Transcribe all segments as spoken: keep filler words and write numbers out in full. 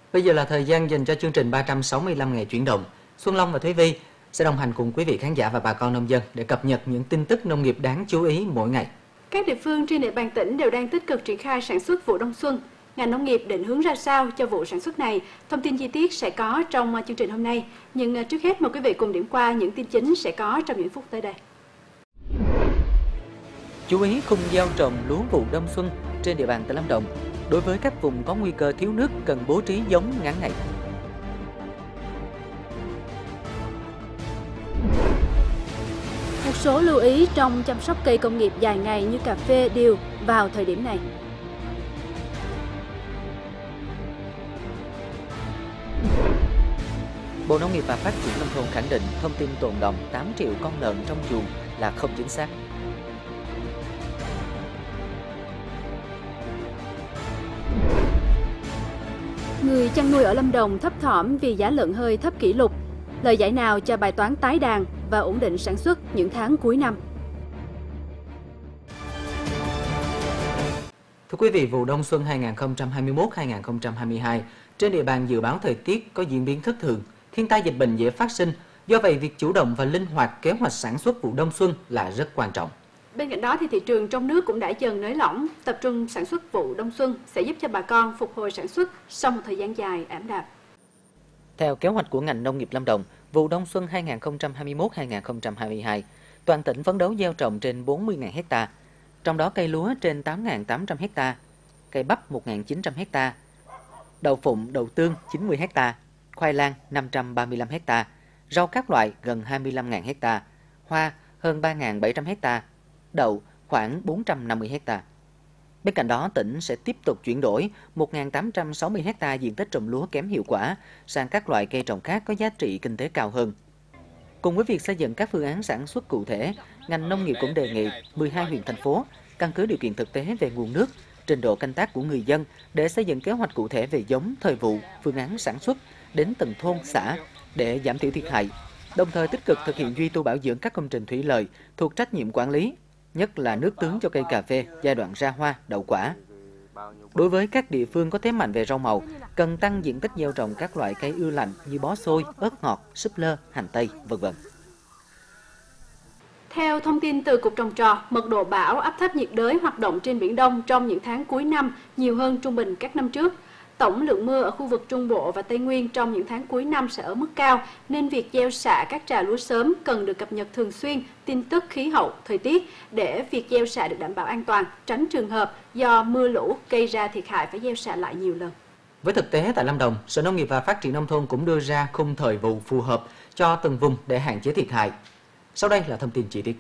Bây giờ là thời gian dành cho chương trình ba trăm sáu mươi lăm ngày chuyển động. Xuân Long và Thúy Vi sẽ đồng hành cùng quý vị khán giả và bà con nông dân để cập nhật những tin tức nông nghiệp đáng chú ý mỗi ngày. Các địa phương trên địa bàn tỉnh đều đang tích cực triển khai sản xuất vụ đông xuân. Ngành nông nghiệp định hướng ra sao cho vụ sản xuất này? Thông tin chi tiết sẽ có trong chương trình hôm nay. Nhưng trước hết mời quý vị cùng điểm qua những tin chính sẽ có trong những phút tới đây. Chú ý khung gieo trồng lúa vụ đông xuân trên địa bàn tỉnh Lâm Đồng. Đối với các vùng có nguy cơ thiếu nước cần bố trí giống ngắn ngày. Một số lưu ý trong chăm sóc cây công nghiệp dài ngày như cà phê, điều vào thời điểm này. Bộ Nông nghiệp và Phát triển Nông thôn khẳng định thông tin tồn đọng tám triệu con lợn trong chuồng là không chính xác. Người chăn nuôi ở Lâm Đồng thấp thỏm vì giá lợn hơi thấp kỷ lục. Lời giải nào cho bài toán tái đàn và ổn định sản xuất những tháng cuối năm? Thưa quý vị, vụ đông xuân hai nghìn không trăm hai mươi mốt hai nghìn không trăm hai mươi hai trên địa bàn dự báo thời tiết có diễn biến thất thường, thiên tai dịch bệnh dễ phát sinh. Do vậy, việc chủ động và linh hoạt kế hoạch sản xuất vụ đông xuân là rất quan trọng. Bên cạnh đó thì thị trường trong nước cũng đã dần nới lỏng, tập trung sản xuất vụ đông xuân sẽ giúp cho bà con phục hồi sản xuất sau một thời gian dài ảm đạm. Theo kế hoạch của ngành nông nghiệp Lâm Đồng, vụ đông xuân hai nghìn không trăm hai mươi mốt hai nghìn không trăm hai mươi hai, toàn tỉnh phấn đấu gieo trồng trên bốn mươi nghìn ha, trong đó cây lúa trên tám nghìn tám trăm ha, cây bắp một nghìn chín trăm ha, đậu phụng, đậu tương chín mươi ha, khoai lang năm trăm ba mươi lăm ha, rau các loại gần hai mươi lăm nghìn ha, hoa hơn ba nghìn bảy trăm ha, đậu khoảng bốn trăm năm mươi ha. Bên cạnh đó, tỉnh sẽ tiếp tục chuyển đổi một nghìn tám trăm sáu mươi ha diện tích trồng lúa kém hiệu quả sang các loại cây trồng khác có giá trị kinh tế cao hơn. Cùng với việc xây dựng các phương án sản xuất cụ thể, ngành nông nghiệp cũng đề nghị mười hai huyện thành phố căn cứ điều kiện thực tế về nguồn nước, trình độ canh tác của người dân để xây dựng kế hoạch cụ thể về giống, thời vụ, phương án sản xuất đến từng thôn, xã để giảm thiểu thiệt hại, đồng thời tích cực thực hiện duy tu bảo dưỡng các công trình thủy lợi thuộc trách nhiệm quản lý, nhất là nước tưới cho cây cà phê giai đoạn ra hoa, đậu quả. Đối với các địa phương có thế mạnh về rau màu, cần tăng diện tích gieo trồng các loại cây ưa lạnh như bó xôi, ớt ngọt, súp lơ, hành tây, vân vân. Theo thông tin từ Cục Trồng trọt, mật độ bão áp thấp nhiệt đới hoạt động trên Biển Đông trong những tháng cuối năm nhiều hơn trung bình các năm trước. Tổng lượng mưa ở khu vực Trung Bộ và Tây Nguyên trong những tháng cuối năm sẽ ở mức cao, nên việc gieo xạ các trà lúa sớm cần được cập nhật thường xuyên tin tức khí hậu, thời tiết để việc gieo xạ được đảm bảo an toàn, tránh trường hợp do mưa lũ gây ra thiệt hại phải gieo xạ lại nhiều lần. Với thực tế tại Lâm Đồng, Sở Nông nghiệp và Phát triển Nông thôn cũng đưa ra khung thời vụ phù hợp cho từng vùng để hạn chế thiệt hại. Sau đây là thông tin chi tiết.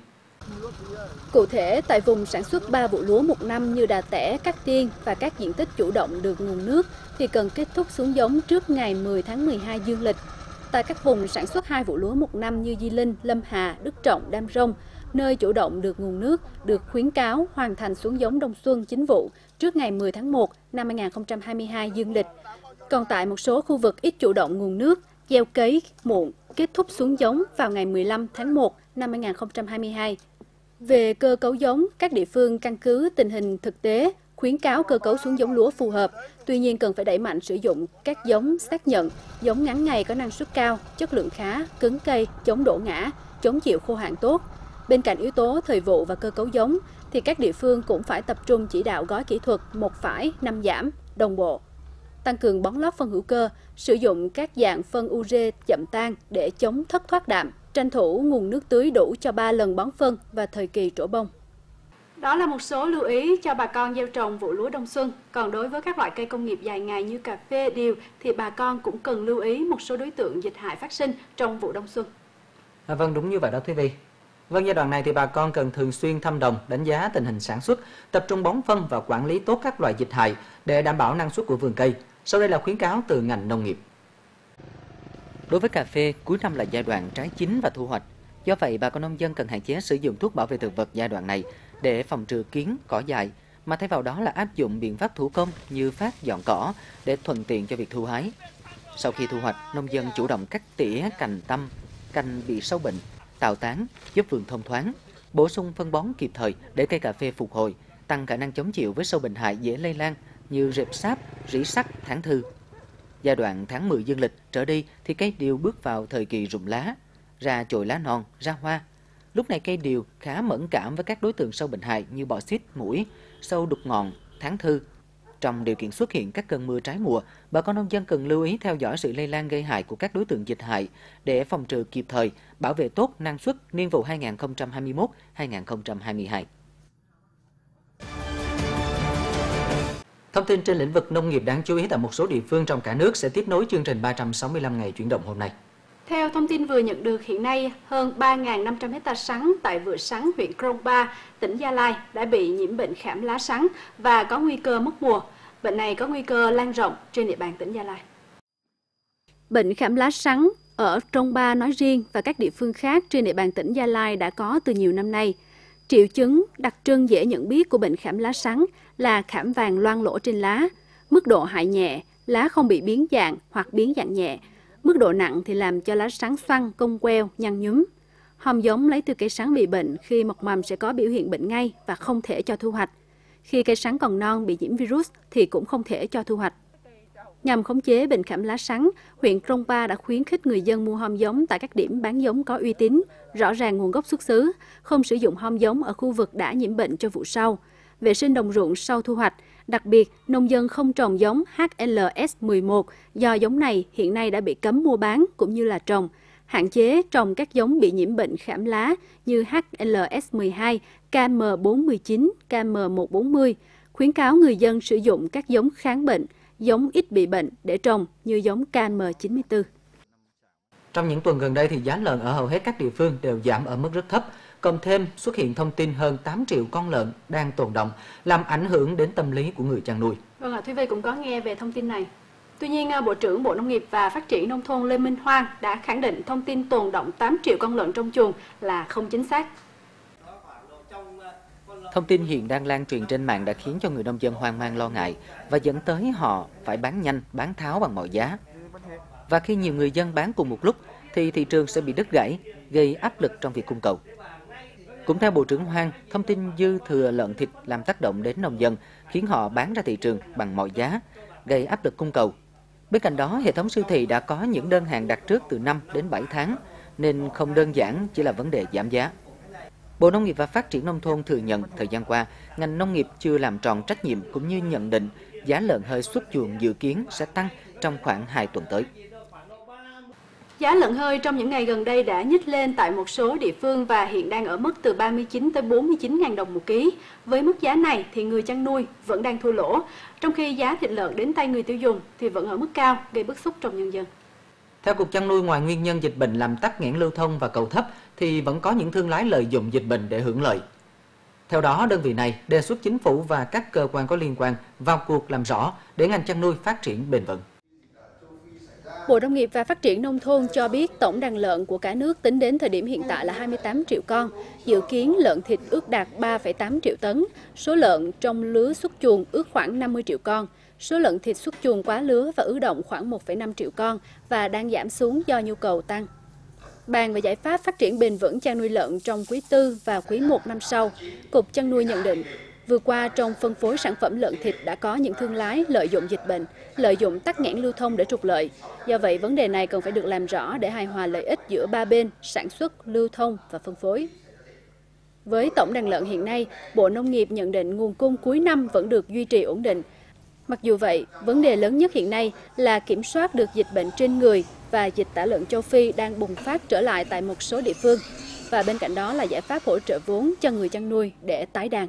Cụ thể, tại vùng sản xuất ba vụ lúa một năm như Đà Tẻ, Cát Tiên và các diện tích chủ động được nguồn nước thì cần kết thúc xuống giống trước ngày mười tháng mười hai dương lịch. Tại các vùng sản xuất hai vụ lúa một năm như Di Linh, Lâm Hà, Đức Trọng, Đam Rông, nơi chủ động được nguồn nước được khuyến cáo hoàn thành xuống giống đông xuân chính vụ trước ngày mười tháng một năm hai nghìn không trăm hai mươi hai dương lịch. Còn tại một số khu vực ít chủ động nguồn nước, gieo cấy muộn, kết thúc xuống giống vào ngày mười lăm tháng một năm hai nghìn không trăm hai mươi hai. Về cơ cấu giống, các địa phương căn cứ tình hình thực tế, khuyến cáo cơ cấu xuống giống lúa phù hợp. Tuy nhiên cần phải đẩy mạnh sử dụng các giống xác nhận, giống ngắn ngày có năng suất cao, chất lượng khá, cứng cây, chống đổ ngã, chống chịu khô hạn tốt. Bên cạnh yếu tố thời vụ và cơ cấu giống, thì các địa phương cũng phải tập trung chỉ đạo gói kỹ thuật một phải, năm giảm, đồng bộ. Tăng cường bón lót phân hữu cơ, sử dụng các dạng phân u rê chậm tan để chống thất thoát đạm, tranh thủ nguồn nước tưới đủ cho ba lần bón phân và thời kỳ trổ bông. Đó là một số lưu ý cho bà con gieo trồng vụ lúa đông xuân. Còn đối với các loại cây công nghiệp dài ngày như cà phê, điều thì bà con cũng cần lưu ý một số đối tượng dịch hại phát sinh trong vụ đông xuân. À, vâng, đúng như vậy đó Thúy Vi. Vâng, giai đoạn này thì bà con cần thường xuyên thăm đồng, đánh giá tình hình sản xuất, tập trung bón phân và quản lý tốt các loại dịch hại để đảm bảo năng suất của vườn cây. Sau đây là khuyến cáo từ ngành nông nghiệp. Đối với cà phê, cuối năm là giai đoạn trái chín và thu hoạch. Do vậy, bà con nông dân cần hạn chế sử dụng thuốc bảo vệ thực vật giai đoạn này để phòng trừ kiến, cỏ dại, mà thay vào đó là áp dụng biện pháp thủ công như phát dọn cỏ để thuận tiện cho việc thu hái. Sau khi thu hoạch, nông dân chủ động cắt tỉa cành tăm, cành bị sâu bệnh, tạo tán, giúp vườn thông thoáng, bổ sung phân bón kịp thời để cây cà phê phục hồi, tăng khả năng chống chịu với sâu bệnh hại dễ lây lan như rệp sáp, rỉ sắt, thán thư. Giai đoạn tháng mười dương lịch trở đi thì cây điều bước vào thời kỳ rụng lá, ra chồi lá non, ra hoa. Lúc này cây điều khá mẫn cảm với các đối tượng sâu bệnh hại như bọ xít, muỗi, sâu đục ngọn, thán thư. Trong điều kiện xuất hiện các cơn mưa trái mùa, bà con nông dân cần lưu ý theo dõi sự lây lan gây hại của các đối tượng dịch hại để phòng trừ kịp thời, bảo vệ tốt năng suất niên vụ hai nghìn không trăm hai mươi mốt hai nghìn không trăm hai mươi hai. Thông tin trên lĩnh vực nông nghiệp đáng chú ý tại một số địa phương trong cả nước sẽ tiếp nối chương trình ba trăm sáu mươi lăm ngày chuyển động hôm nay. Theo thông tin vừa nhận được, hiện nay hơn ba nghìn năm trăm hectare sắn tại vựa sắn huyện Krongpa, tỉnh Gia Lai đã bị nhiễm bệnh khảm lá sắn và có nguy cơ mất mùa. Bệnh này có nguy cơ lan rộng trên địa bàn tỉnh Gia Lai. Bệnh khảm lá sắn ở Krongpa nói riêng và các địa phương khác trên địa bàn tỉnh Gia Lai đã có từ nhiều năm nay. Triệu chứng đặc trưng dễ nhận biết của bệnh khảm lá sắn là khảm vàng loang lỗ trên lá, mức độ hại nhẹ, lá không bị biến dạng hoặc biến dạng nhẹ. Mức độ nặng thì làm cho lá sắn xoăn, cong queo, nhăn nhúm. Hòm giống lấy từ cây sắn bị bệnh khi mọc mầm sẽ có biểu hiện bệnh ngay và không thể cho thu hoạch. Khi cây sắn còn non bị nhiễm virus thì cũng không thể cho thu hoạch. Nhằm khống chế bệnh khảm lá sắn, huyện Krongpa đã khuyến khích người dân mua hòm giống tại các điểm bán giống có uy tín, rõ ràng nguồn gốc xuất xứ, không sử dụng hòm giống ở khu vực đã nhiễm bệnh cho vụ sau. Vệ sinh đồng ruộng sau thu hoạch, đặc biệt nông dân không trồng giống H L S mười một do giống này hiện nay đã bị cấm mua bán cũng như là trồng. Hạn chế trồng các giống bị nhiễm bệnh khảm lá như H L S mười hai, K M bốn một chín, K M một bốn mươi. Khuyến cáo người dân sử dụng các giống kháng bệnh, giống ít bị bệnh để trồng như giống K M chín mươi tư. Trong những tuần gần đây thì giá lợn ở hầu hết các địa phương đều giảm ở mức rất thấp. Cộng thêm xuất hiện thông tin hơn tám triệu con lợn đang tồn đọng, làm ảnh hưởng đến tâm lý của người chăn nuôi. Vâng ạ, Thúy Vy cũng có nghe về thông tin này. Tuy nhiên, Bộ trưởng Bộ Nông nghiệp và Phát triển Nông thôn Lê Minh Hoan đã khẳng định thông tin tồn đọng tám triệu con lợn trong chuồng là không chính xác. Thông tin hiện đang lan truyền trên mạng đã khiến cho người nông dân hoang mang lo ngại và dẫn tới họ phải bán nhanh, bán tháo bằng mọi giá. Và khi nhiều người dân bán cùng một lúc thì thị trường sẽ bị đứt gãy, gây áp lực trong việc cung cầu. Cũng theo Bộ trưởng Hoan, thông tin dư thừa lợn thịt làm tác động đến nông dân, khiến họ bán ra thị trường bằng mọi giá, gây áp lực cung cầu. Bên cạnh đó, hệ thống siêu thị đã có những đơn hàng đặt trước từ năm đến bảy tháng, nên không đơn giản chỉ là vấn đề giảm giá. Bộ Nông nghiệp và Phát triển Nông thôn thừa nhận thời gian qua, ngành nông nghiệp chưa làm tròn trách nhiệm cũng như nhận định giá lợn hơi xuất chuồng dự kiến sẽ tăng trong khoảng hai tuần tới. Giá lợn hơi trong những ngày gần đây đã nhích lên tại một số địa phương và hiện đang ở mức từ ba mươi chín tới bốn mươi chín nghìn đồng một ký. Với mức giá này thì người chăn nuôi vẫn đang thua lỗ, trong khi giá thịt lợn đến tay người tiêu dùng thì vẫn ở mức cao, gây bức xúc trong nhân dân. Theo Cục Chăn nuôi, ngoài nguyên nhân dịch bệnh làm tắc nghẽn lưu thông và cầu thấp thì vẫn có những thương lái lợi dụng dịch bệnh để hưởng lợi. Theo đó, đơn vị này đề xuất chính phủ và các cơ quan có liên quan vào cuộc làm rõ để ngành chăn nuôi phát triển bền vững. Bộ Nông nghiệp và Phát triển Nông thôn cho biết tổng đàn lợn của cả nước tính đến thời điểm hiện tại là hai mươi tám triệu con, dự kiến lợn thịt ước đạt ba phẩy tám triệu tấn, số lợn trong lứa xuất chuồng ước khoảng năm mươi triệu con, số lợn thịt xuất chuồng quá lứa và ứ động khoảng một phẩy năm triệu con và đang giảm xuống do nhu cầu tăng. Bàn về giải pháp phát triển bền vững chăn nuôi lợn trong quý tư và quý một năm sau, Cục Chăn nuôi nhận định, vừa qua trong phân phối sản phẩm lợn thịt đã có những thương lái lợi dụng dịch bệnh, lợi dụng tắc nghẽn lưu thông để trục lợi. Do vậy, vấn đề này cần phải được làm rõ để hài hòa lợi ích giữa ba bên, sản xuất, lưu thông và phân phối. Với tổng đàn lợn hiện nay, Bộ Nông nghiệp nhận định nguồn cung cuối năm vẫn được duy trì ổn định. Mặc dù vậy, vấn đề lớn nhất hiện nay là kiểm soát được dịch bệnh trên người và dịch tả lợn châu Phi đang bùng phát trở lại tại một số địa phương. Và bên cạnh đó là giải pháp hỗ trợ vốn cho người chăn nuôi để tái đàn.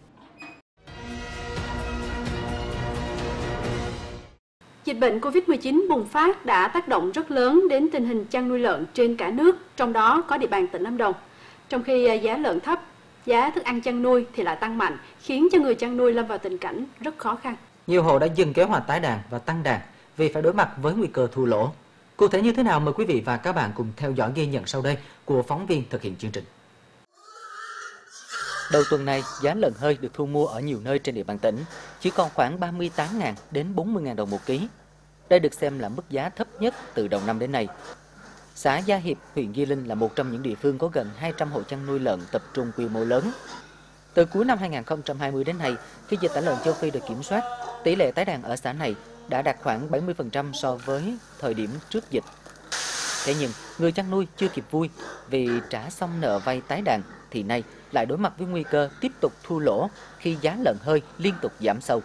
Dịch bệnh Covid mười chín bùng phát đã tác động rất lớn đến tình hình chăn nuôi lợn trên cả nước, trong đó có địa bàn tỉnh Lâm Đồng. Trong khi giá lợn thấp, giá thức ăn chăn nuôi thì lại tăng mạnh, khiến cho người chăn nuôi lâm vào tình cảnh rất khó khăn. Nhiều hộ đã dừng kế hoạch tái đàn và tăng đàn vì phải đối mặt với nguy cơ thua lỗ. Cụ thể như thế nào, mời quý vị và các bạn cùng theo dõi ghi nhận sau đây của phóng viên thực hiện chương trình. Đầu tuần này, giá lợn hơi được thu mua ở nhiều nơi trên địa bàn tỉnh chỉ còn khoảng ba mươi tám nghìn đến bốn mươi nghìn đồng một ký. Đây được xem là mức giá thấp nhất từ đầu năm đến nay. Xã Gia Hiệp, huyện Di Linh là một trong những địa phương có gần hai trăm hộ chăn nuôi lợn tập trung quy mô lớn. Từ cuối năm hai nghìn không trăm hai mươi đến nay, khi dịch tả lợn châu Phi được kiểm soát, tỷ lệ tái đàn ở xã này đã đạt khoảng bảy mươi phần trăm so với thời điểm trước dịch. Thế nhưng, người chăn nuôi chưa kịp vui vì trả xong nợ vay tái đàn thì nay lại đối mặt với nguy cơ tiếp tục thua lỗ khi giá lợn hơi liên tục giảm sâu.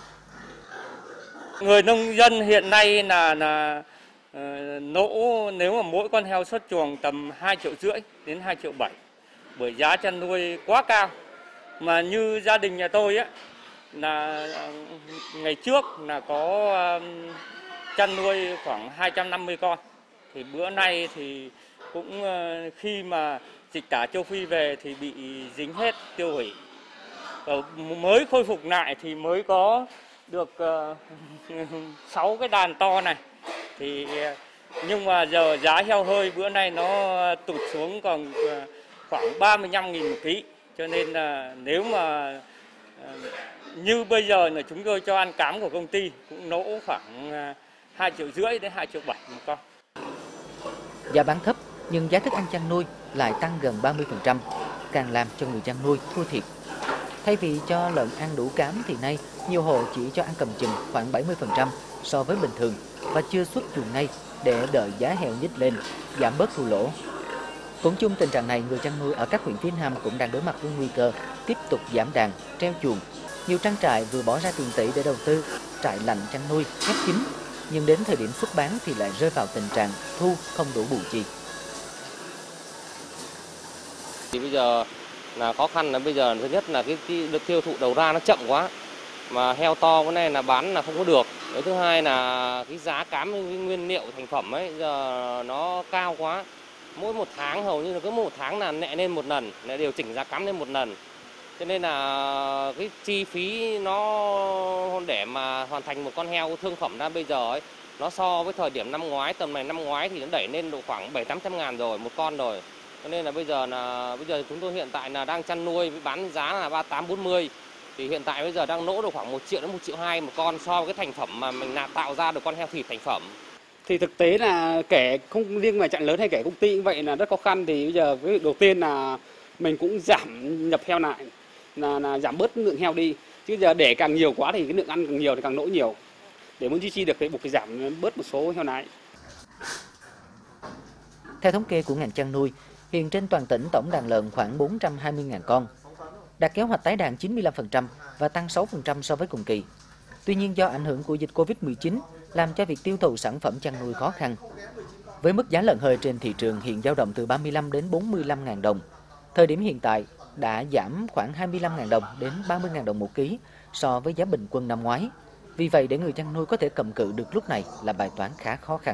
Người nông dân hiện nay là là uh, lỗ nếu mà mỗi con heo xuất chuồng tầm hai triệu rưỡi đến hai triệu bảy, bởi giá chăn nuôi quá cao. Mà như gia đình nhà tôi á là ngày trước là có uh, chăn nuôi khoảng hai trăm năm mươi con, thì bữa nay thì cũng uh, khi mà dịch tả châu Phi về thì bị dính hết, tiêu hủy. Và mới khôi phục lại thì mới có được sáu uh, cái đàn to này, thì nhưng mà giờ giá heo hơi bữa nay nó tụt xuống còn uh, khoảng ba mươi lăm nghìn một ký, cho nên là nếu mà uh, như bây giờ là chúng tôi cho ăn cám của công ty cũng lỗ khoảng uh, hai triệu rưỡi đến hai triệu bảy một con. Giá bán thấp nhưng giá thức ăn chăn nuôi lại tăng gần ba mươi phần trăm, càng làm cho người chăn nuôi thua thiệt. Thay vì cho lợn ăn đủ cám thì nay nhiều hộ chỉ cho ăn cầm chừng khoảng bảy mươi phần trăm so với bình thường và chưa xuất chuồng ngay để đợi giá heo nhích lên, giảm bớt thua lỗ. Cũng chung tình trạng này, người chăn nuôi ở các huyện phía Nam cũng đang đối mặt với nguy cơ tiếp tục giảm đàn, treo chuồng. Nhiều trang trại vừa bỏ ra tiền tỷ để đầu tư trại lạnh chăn nuôi khép kín, nhưng đến thời điểm xuất bán thì lại rơi vào tình trạng thu không đủ bù chi. Thì bây giờ là khó khăn là bây giờ thứ nhất là cái, cái được tiêu thụ đầu ra nó chậm quá, mà heo to cái này là bán là không có được. Cái thứ hai là cái giá cám cái nguyên liệu thành phẩm ấy giờ nó cao quá, mỗi một tháng hầu như là cứ một tháng là nhẹ lên một lần, lại điều chỉnh giá cám lên một lần, cho nên là cái chi phí nó để mà hoàn thành một con heo thương phẩm ra bây giờ ấy, nó so với thời điểm năm ngoái, tầm này năm ngoái thì nó đẩy lên độ khoảng bảy tám trăm ngàn rồi một con rồi. Cho nên là bây giờ là bây giờ chúng tôi hiện tại là đang chăn nuôi với bán giá là ba mươi tám bốn mươi, thì hiện tại bây giờ đang lỗ được khoảng một triệu đến một triệu hai một con so với cái thành phẩm mà mình là tạo ra được con heo thịt thành phẩm. Thì thực tế là kẻ không riêng mà chăn lớn hay kẻ công ty cũng vậy là rất khó khăn. Thì bây giờ cái việc đầu tiên là mình cũng giảm nhập heo lại, là, là giảm bớt lượng heo đi, chứ giờ để càng nhiều quá thì cái lượng ăn càng nhiều thì càng lỗ nhiều. Để muốn duy trì được cái buộc phải giảm bớt một số heo nái. Theo thống kê của ngành chăn nuôi, hiện trên toàn tỉnh tổng đàn lợn khoảng bốn trăm hai mươi nghìn con, đạt kế hoạch tái đàn chín mươi lăm phần trăm và tăng sáu phần trăm so với cùng kỳ. Tuy nhiên do ảnh hưởng của dịch Covid mười chín làm cho việc tiêu thụ sản phẩm chăn nuôi khó khăn. Với mức giá lợn hơi trên thị trường hiện dao động từ ba mươi lăm đến bốn mươi lăm nghìn đồng, thời điểm hiện tại đã giảm khoảng hai mươi lăm nghìn đồng đến ba mươi nghìn đồng một ký so với giá bình quân năm ngoái. Vì vậy để người chăn nuôi có thể cầm cự được lúc này là bài toán khá khó khăn.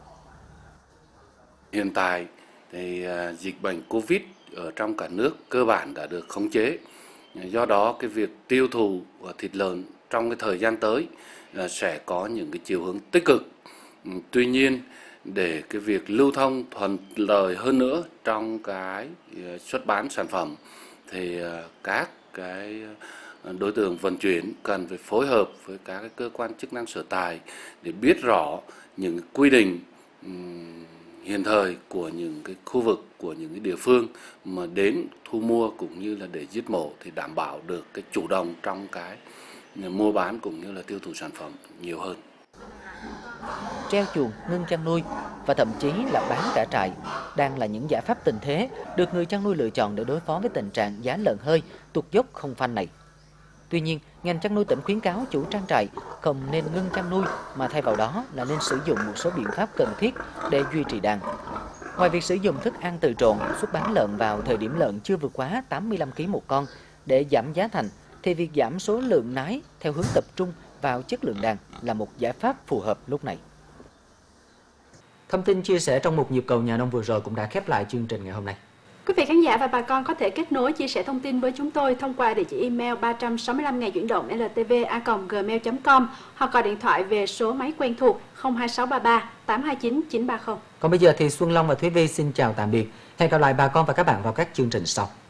Hiện tại thì dịch bệnh Covid ở trong cả nước cơ bản đã được khống chế. Do đó cái việc tiêu thụ thịt lợn trong cái thời gian tới sẽ có những cái chiều hướng tích cực. Tuy nhiên để cái việc lưu thông thuận lợi hơn nữa trong cái xuất bán sản phẩm thì các cái đối tượng vận chuyển cần phải phối hợp với các cái cơ quan chức năng sở tại để biết rõ những quy định hiện thời của những cái khu vực, của những cái địa phương mà đến thu mua cũng như là để giết mổ thì đảm bảo được cái chủ động trong cái mua bán cũng như là tiêu thụ sản phẩm nhiều hơn. Treo chuồng, ngưng chăn nuôi và thậm chí là bán cả trại đang là những giải pháp tình thế được người chăn nuôi lựa chọn để đối phó với tình trạng giá lợn hơi tụt dốc không phanh này. Tuy nhiên, ngành chăn nuôi tỉnh khuyến cáo chủ trang trại không nên ngưng chăn nuôi mà thay vào đó là nên sử dụng một số biện pháp cần thiết để duy trì đàn. Ngoài việc sử dụng thức ăn từ trộn, xuất bán lợn vào thời điểm lợn chưa vượt quá tám mươi lăm ki lô gam một con để giảm giá thành, thì việc giảm số lượng nái theo hướng tập trung vào chất lượng đàn là một giải pháp phù hợp lúc này. Thông tin chia sẻ trong một nhịp cầu nhà nông vừa rồi cũng đã khép lại chương trình ngày hôm nay. Quý vị khán giả và bà con có thể kết nối chia sẻ thông tin với chúng tôi thông qua địa chỉ email ba trăm sáu mươi lăm ngày chuyển động l t v a còng gmail chấm com hoặc gọi điện thoại về số máy quen thuộc không hai sáu ba ba tám hai chín chín ba không. Còn bây giờ thì Xuân Long và Thúy Vi xin chào tạm biệt. Hẹn gặp lại bà con và các bạn vào các chương trình sau.